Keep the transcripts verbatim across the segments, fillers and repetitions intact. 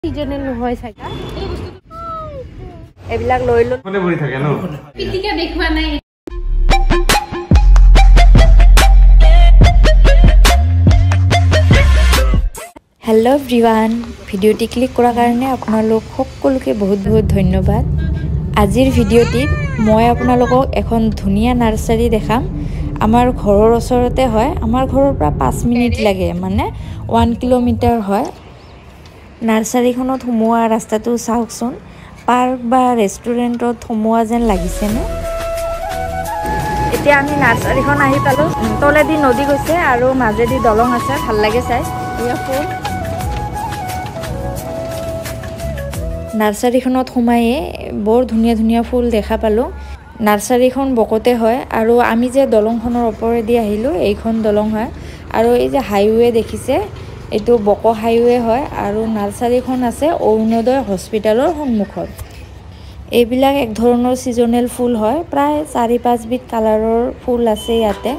seasonal নহয় চাগে এই বস্তুটো এবিলাক লৈ লৈ কোনে বহি থাকে ন পিটিকা দেখুৱা নাই हेलो एवरीवन ভিডিওটি ক্লিক কৰাৰ কাৰণে আপোনালোক সকলোকে বহুত বহুত ধন্যবাদ আজিৰ ভিডিওটিত মই আপোনালোকক এখন ধুনীয়া নাৰ্সাৰী দেখাম আমাৰ ঘৰৰ ওচৰতে হয় আমাৰ ঘৰৰ পৰা পাঁচ মিনিট লাগে মানে এক কিলোমিটাৰ হয় নাৰ্সাৰীখনত সোমোৱা ৰাস্তাটো চাওকচোন পাৰ্ক বা ৰেষ্টুৰেণ্টত সোমোৱা যেন লাগিছে নে এতিয়া আমি নাৰ্সাৰীখন আহি পালো তলেদি নদী গৈছে আৰু মাজেদি দলং আছে ভাল লাগে চাই ইয়া ফুল নাৰ্সাৰীখনত সোমায়ে বৰ ধুনীয়া ধুনীয়া ফুল দেখা পালো নাৰ্সাৰীখন বকতে হয় আৰু আমি যে দলংখনৰ ওপৰেদি আহিলো এইখন দলং হয় আৰু এই যে হাইৱে দেখিছে এটো বক হাইৱে হয় আৰু নাৰ্সাৰীখন আছে অৰুণোদয় হস্পিটালৰ সন্মুখত এইবিলাক এক ধৰণৰ সিজনেল ফুল হয় প্ৰায় চাৰি পাঁচ বিধ কালাৰৰ ফুল আছে ইয়াতে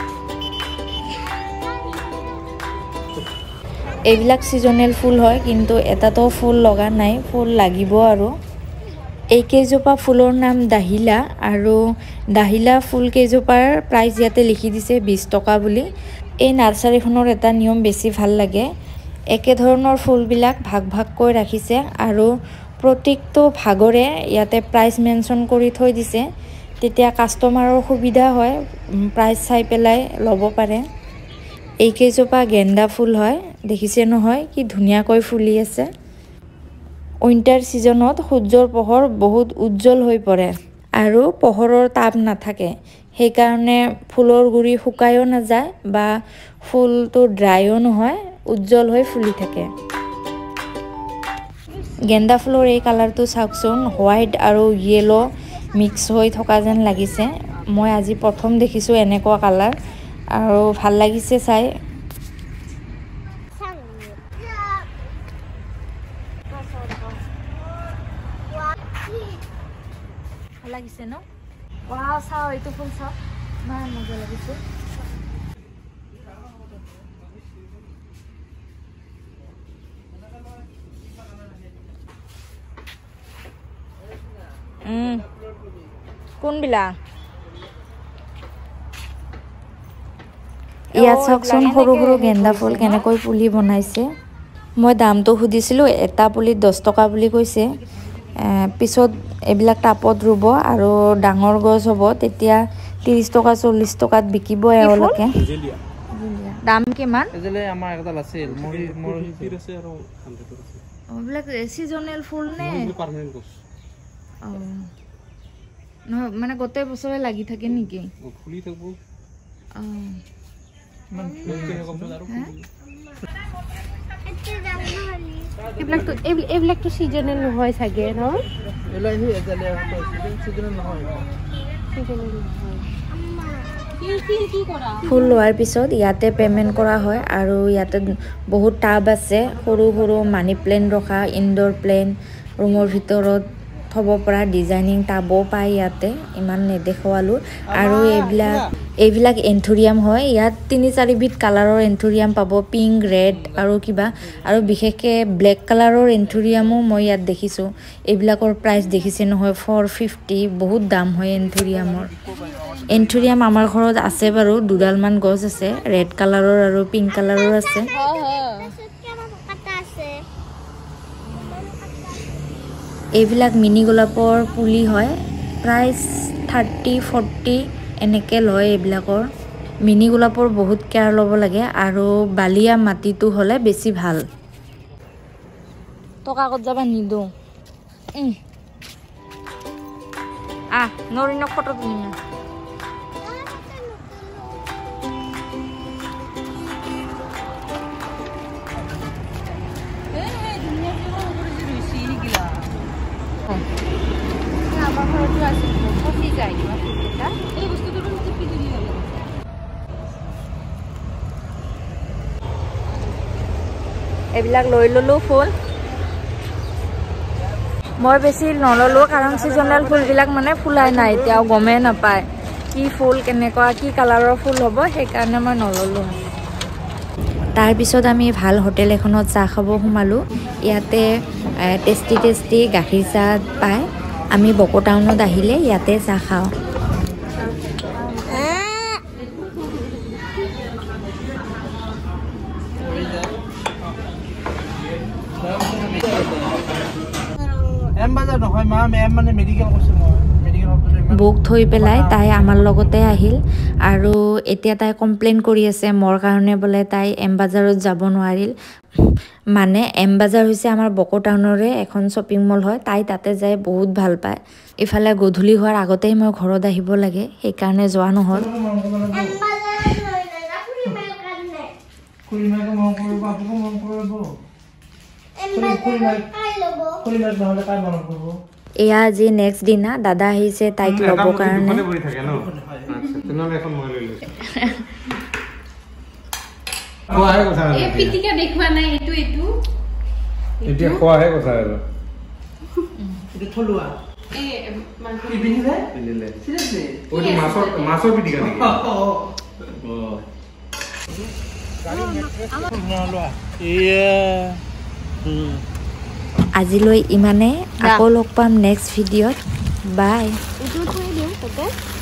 এইবিলাক সিজনেল ফুল হয় কিন্তু এটাতো ফুল লগা নাই ফুল লাগিব আৰু এই কেজোপা ফুলৰ নাম দাহিলা আৰু দাহিলা ফুল কেজোপাৰ প্ৰাইস ইয়াতে লিখি দিছে বিশ টকা বুলি এই নাৰ্সাৰীখনৰ এটা নিয়ম বেছি ভাল লাগে একে ধৰণৰ ফুলবিলাক ভাগ ভাগকৈ ৰাখিছে আৰু প্ৰত্যেকটো ভাগৰে ইয়াতে প্ৰাইস মেনশন কৰি থৈ দিছে তেতিয়া কাস্টমাৰৰ সুবিধা হয় প্ৰাইস চাই পেলাই ল'ব পাৰে এই কেজোপা গেন্দা ফুল হয় দেখিছে নহয় কি ধুনীয়াকৈ ফুলি আছে উইন্টাৰ সিজনত সূৰ্যৰ পোহৰ বহুত উজ্জ্বল হৈ পৰে আৰু পোহৰৰ তাপ নাথাকে সেই কাৰণে ফুলৰ গুৰি শুকায়ও নাযায় বা ফুলটো ড্ৰাইও নহয় উজ্জ্বল হৈ ফুলি থাকে গেন্দা ফুলৰ এই কালাৰটো চাওকচোন হোৱাইট আৰু ইয়েলো মিক্স হৈ থকা যেন লাগিছে মই আজি প্ৰথম দেখিছো এনেকুৱা কালাৰ আৰু ভাল লাগিছে চাই ভাল লাগিছে ন ওয়াও চাও এইটো ফুল চাও মান মজা লাগিছে উম কোন বিলা ইয়াত চাওকচোন সৰু সৰু গেন্দা ফুল কেনেকৈ পুলি বনাইছে মই দামটো সুধিছিলো এটা পুলি দহ টকা বুলি কৈছে পিছত এইবিলাক টাপত ৰুব আৰু ডাঙৰ গছ হ'ব তেতিয়া ত্ৰিশ টকা চল্লিশ টকাত বিকিব এওঁলোকে দাম কিমান এজলে আমাৰ একডাল আছিল মৰি মৰি ফিৰ আছে আৰু হাণ্ড্ৰেড আছে এইবিলাক সিজনেল ফুল নে পার্মানেন্ট গছ অ নহয় মানে গোটেই বছৰে লাগি থাকে নেকি ফুলি থাকব অ মান ফুলতে কম আৰু এইবিলাক তো এইবিলাক তো সিজনেল নহয় চাগে ন এলাই হি এজলে সিজনেল নহয় সিজনেল নহয় কি কি কি কৰা ফুল লোৱাৰ পিছত ইয়াতে পেমেন্ট কৰা হয় আৰু ইয়াতে বহুত টাব আছে সৰু সৰু মানি প্লেন্ট ৰখা ইনডোৰ প্লেন্ট ৰুমৰ ভিতৰত থব পৰা ডিজাইনিং টাবো পায় ইয়াতে ইমান নেদেখোৱালো আৰু এইবিলাক এইবিলাক এন্থুৰিয়াম হয় ইয়াত তিনি চাৰি বিধ কালাৰৰ এন্থুৰিয়াম পাব পিংক ৰেড আৰু কিবা আৰু বিশেষকে ব্লেক কালাৰৰ এন্থুৰিয়ামো মই ইয়াত দেখিছো এইবিলাকৰ প্ৰাইস দেখিছে নহয় চাৰিশ পঞ্চাশ বহুত দাম হয় এন্থুৰিয়ামৰ এন্থুৰিয়াম আমাৰ ঘৰত আছে বাৰু দুডাল মান গছ আছে ৰেড কালাৰৰ আৰু পিংক কালাৰৰ আছে এইবিলাক মিনি গোলাপৰ পুলি হয় প্ৰাইস ত্ৰিশ চল্লিশ এনেকে লয় এইবিলাকৰ মিনি গোলাপৰ বহুত কেয়াৰ ল'ব লাগে আৰু বালিয়া মাটিটো হলে বেছি ভাল টকা কত যাবা নিদো আ নৰিনক ফটো তুলিম এইবিলাক লৈ ললো ফুল মই বেছি নললো কাৰণ সিজনেল ফুলবিলাক মানে ফুলাই নাই এতিয়াও গমে নাপায় কি ফুল কেনেকুৱা কি কালাৰৰ ফুল হ'ব সেই কাৰণে মই নললো তাৰপিছত আমি ভাল হোটেল এখনত চাহ খাব সোমালোঁ ইয়াতে টেষ্টি টেষ্টি গাখীৰ চাহ পায় আমি বকো টাউনত আহিলে ইয়াতে চাহ খাওঁ এম বাজাৰ নহয় মা এম মানে মেডিকেল কৈছে মই বুক থৈ পেলাই তাই আমাৰ লগতে আহিল আৰু এতিয়া তাই কমপ্লেইন কৰি আছে মোৰ কাৰণে বোলে তাই এম বাজাৰত যাব নোৱাৰিল মানে এম বাজাৰ হৈছে আমাৰ বকো টাউনৰে এখন শ্বপিং মল হয় তাই তাতে যায় বহুত ভাল পায় ইফালে গধূলি হোৱাৰ আগতেই মই ঘৰত আহিব লাগে সেইকাৰণে যোৱা নহ'ল এয়া আজি নেক্সট দিনা দাদা আহিছে তাইক ল'ব কাৰণে এই পিটিকা দেখুৱা নাই এটো এটো এতিয়া খোৱাহে কথা আৰু এটো থলুৱা এ মাংস পিনিলে পিনিলে সিৰিয়াসলি ওই মাছৰ মাছৰ পিটিকা নেকি অ আজিলৈ ইমানে আকৌ লগ পাম নেক্সট ভিডিঅ'ত বাই এইটো থৈ দিওঁ তাতে